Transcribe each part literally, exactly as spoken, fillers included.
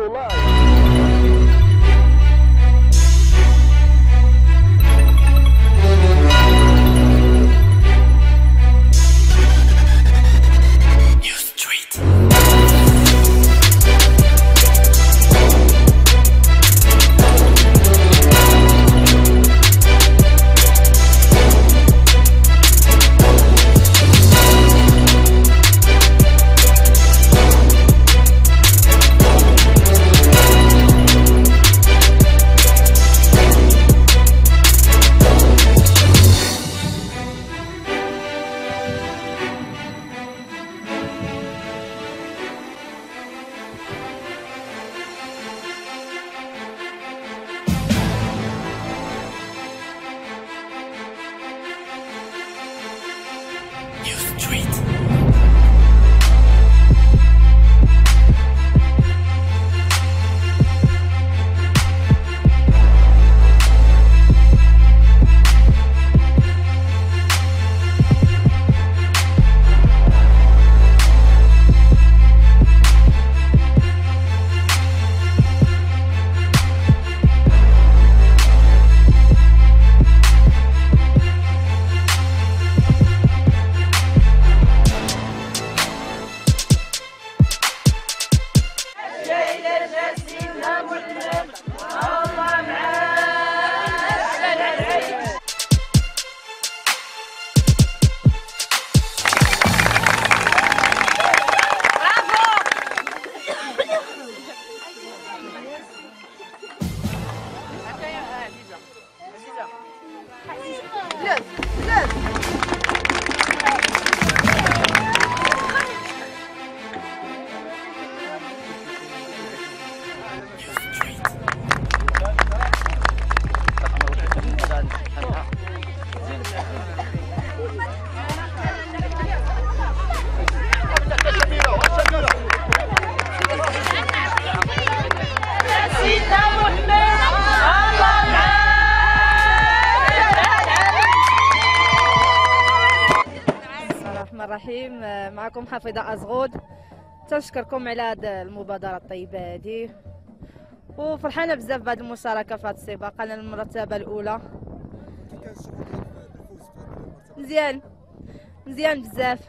الرحيم. معكم حفيظة أزغود، تنشكركم على هذه المبادرة الطيبة هذه، وفرحانة بزاف بهذه المشاركة في هذا السباق. أنا المرتبة الأولى. مزيان مزيان بزاف.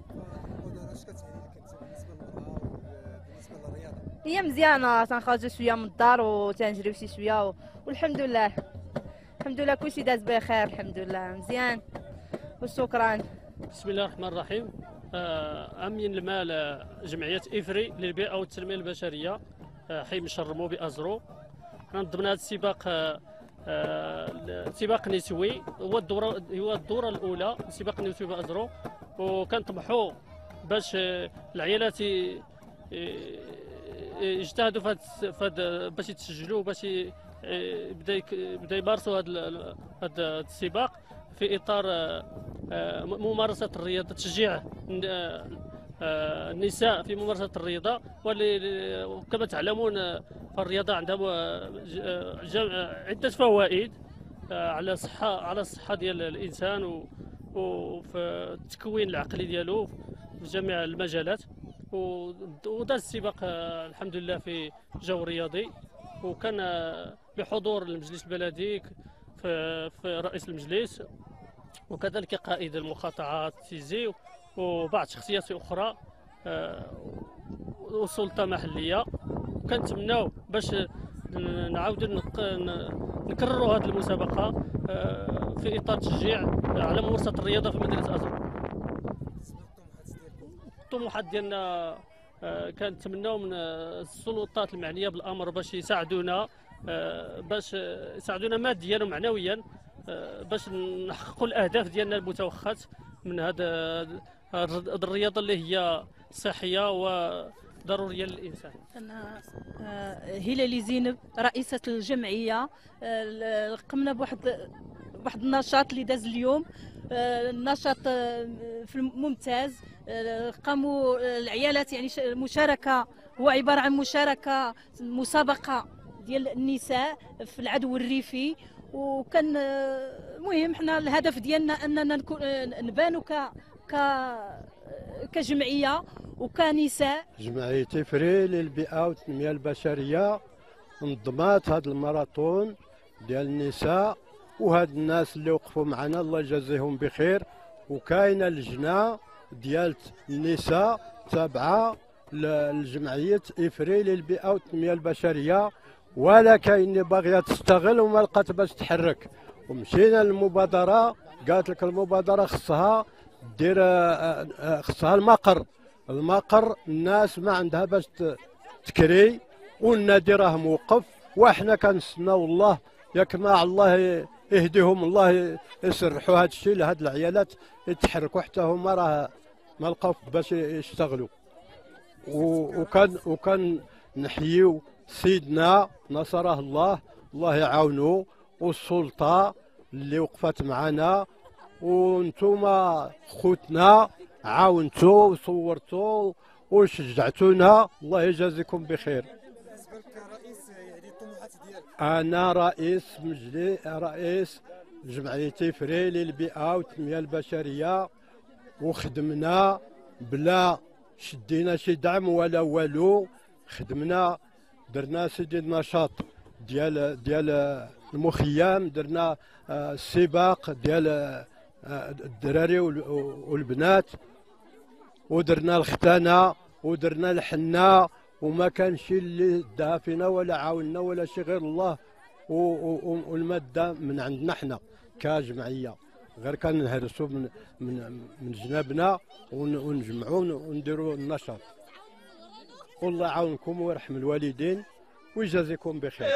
هي مزيانة، تنخرجوا شوية من الدار وتنجريو شي شوية، والحمد لله الحمد لله كلشي داز بخير الحمد لله. مزيان وشكرا. بسم الله الرحمن الرحيم. امين المال جمعيه افري للبيئه والتنميه البشريه حي مشرمو بازرو. حنا نظمنا هذا السباق، سباق نسوي، هو الدوره هو الدوره الاولى سباق نسوي بازرو، وكنطمحوا باش العيالات يجتهدوا في هذا باش يتسجلوا باش بدا بدا يمارسوا هذا هذا السباق في اطار ممارسه الرياضه، تشجيع النساء في ممارسه الرياضه. وكما تعلمون فالرياضه عندها عده فوائد على الصحه على الصحه ديال الانسان وفي التكوين العقلي ديالو في جميع المجالات. ودار السباق الحمد لله في جو رياضي، وكان بحضور المجلس البلدي في رئيس المجلس، وكذلك قائد المقاطعات تيزي وبعض شخصيات اخرى وسلطه محليه. كنتمناو باش نعاودوا نكرروا هذه المسابقه في اطار تشجيع على ممارسه الرياضه في مدينه ازرو. الطموحات ديالنا كنتمناو من السلطات المعنيه بالامر باش يساعدونا باش يساعدونا ماديا ومعنويا باش نحققوا الاهداف ديالنا المتوخات من هذا الرياضه اللي هي صحيه وضروريه للانسان. انا هلالي زينب رئيسه الجمعيه. قمنا بواحد واحد النشاط اللي داز اليوم، النشاط ممتاز. قاموا العيالات يعني مشاركه، هو عباره عن مشاركه مسابقه ديال النساء في العدو الريفي، وكان المهم حنا الهدف ديالنا اننا نكون نبانوا ك ك كجمعيه وكنساء. جمعيه إفري للبيئه والتنميه البشريه نظمات هذا الماراثون ديال النساء، وهاد الناس اللي وقفوا معنا الله يجازيهم بخير. وكاينه لجنه ديال النساء تابعه لجمعيه إفري للبيئه والتنميه البشريه، ولا كاين باغيه تستغل وما لقات باش تحرك. ومشينا للمبادره، قالت لك المبادره خصها دير خصها المقر. المقر الناس ما عندها باش تكري، والنادي راه موقف، وحنا كنستناو الله ياك ما الله يهديهم، الله يسرحوا هذا الشيء لهاد العيالات يتحركوا حتى هما راه ما لقاو باش يشتغلوا. وكان وكان نحييو سيدنا نصره الله، الله يعاونو، والسلطه اللي وقفت معنا، وانتوما خوتنا عاونتوا وصورتوا وشجعتونا، الله يجازيكم بخير. بالنسبه لك كرئيس يعني الطموحات ديالك؟ انا رئيس مجلس رئيس جمعيه إفري للبيئه والتنميه البشريه، وخدمنا بلا شدينا شي دعم ولا والو. خدمنا درنا سيدي النشاط ديال ديال المخيم، درنا السباق ديال الدراري والبنات، ودرنا الختانه، ودرنا الحنه، وما كانش اللي دها فينا ولا عاوننا ولا شي غير الله والماده من عندنا حنا كجمعيه، غير كان نهرسوا من من من جنابنا ونجمعوا ونديروا النشاط. والله يعاونكم ويرحم الوالدين ويجازيكم بخير.